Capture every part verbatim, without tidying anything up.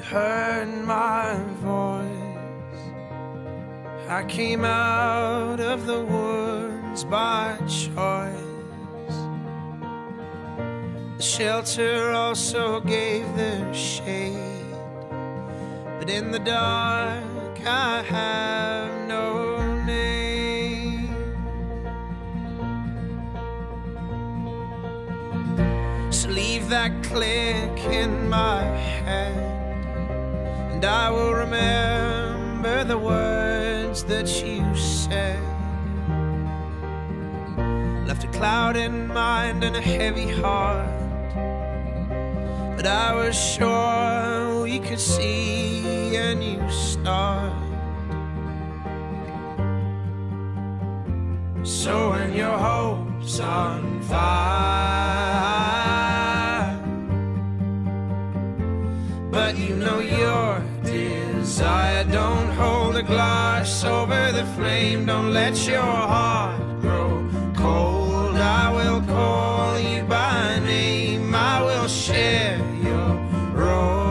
heard my voice. I came out of the woods by choice. The shelter also gave their shade, but in the dark I have no name. So leave that click in my head, and I will remember the words that you said. Left a cloud in mind and a heavy heart, but I was sure we could see a new start. So when your hope's on fire, but you know your desire, don't hold a glass over the flame. Don't let your heart grow cold. I will call you by name. I will share your role.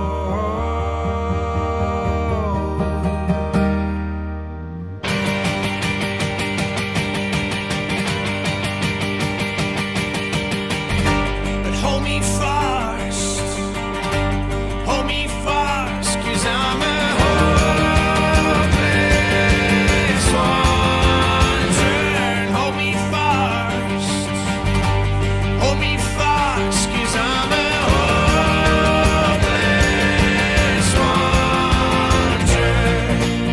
But hold me fast, hold me fast, 'cause I'm a hopeless wanderer. Hold me fast, hold me fast, 'cause I'm a hopeless wanderer.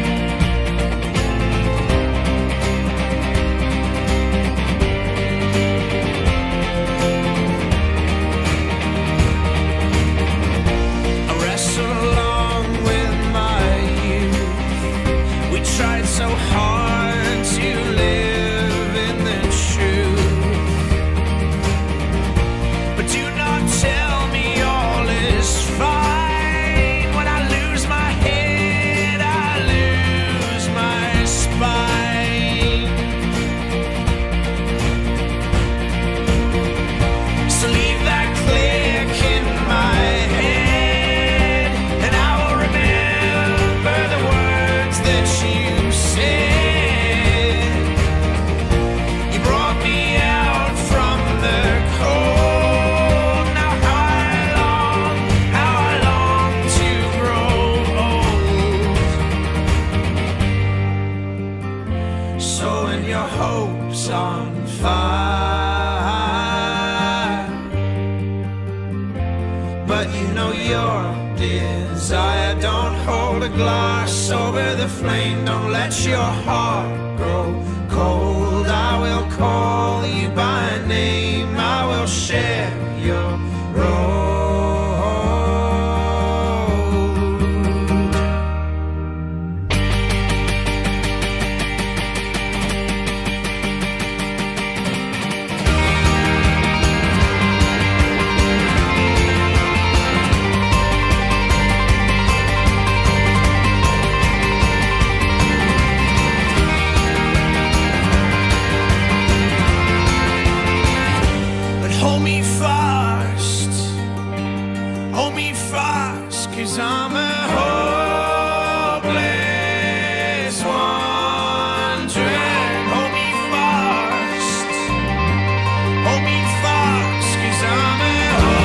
I wrestle along with my youth. We tried so hard to live in the truth, but do not tell me all is fine. When I lose my head, I lose my spine. So leave that click in my head, and I will remember the words that you said. You brought me out from the cold. Now how I long, how I long to grow old. So when your hope's on fire, but you know your desire, don't hold a glass over the flame. Don't let your heart grow cold. I will call you by name. I will share your road. But hold me fast, hold me fast, 'cause I'm a hopeless wanderer. Hold me fast, hold me fast, 'cause I'm a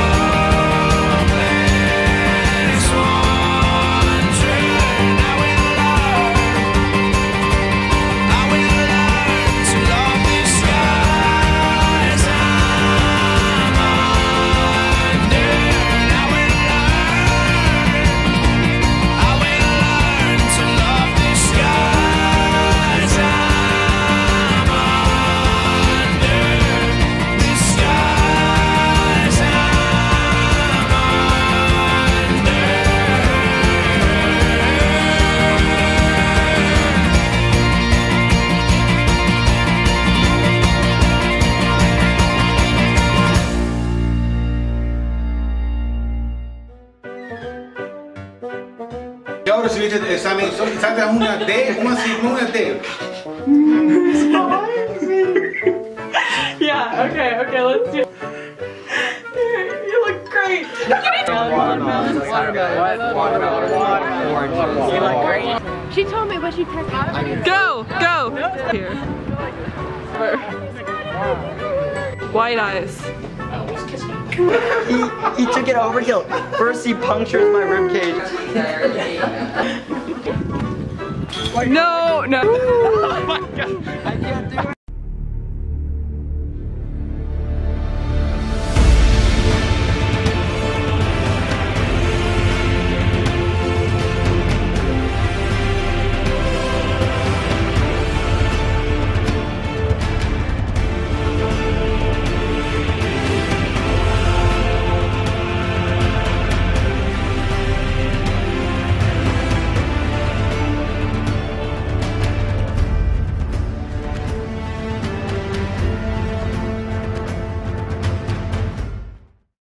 hopeless wanderer. And I will learn, I will learn to love the skies I'm under. And I will learn, I will learn to love the skies I'm under. The skies I'm under. Y ahora recibiste el examen, sacas una D, una sigma, una T. Yeah, okay, okay, let's do it. You look great. She told me, but she texted me. Go, go. Here. White eyes. he, he took it overkill. First he punctures my ribcage. No, no. Oh my god, I can't do it.